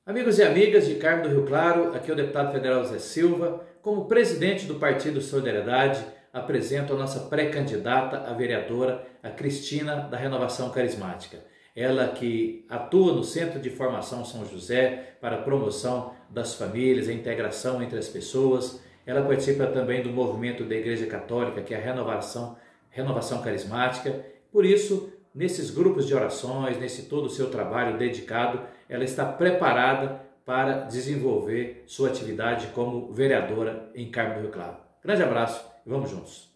Amigos e amigas de Carmo do Rio Claro, aqui é o deputado federal Zé Silva. Como presidente do Partido Solidariedade, apresento a nossa pré-candidata a vereadora, a Cristina, da Renovação Carismática. Ela que atua no Centro de Formação São José para a promoção das famílias, a integração entre as pessoas. Ela participa também do movimento da Igreja Católica, que é a Renovação Carismática. Por isso, nesses grupos de orações, nesse todo o seu trabalho dedicado, ela está preparada para desenvolver sua atividade como vereadora em Carmo do Rio Claro. Grande abraço e vamos juntos!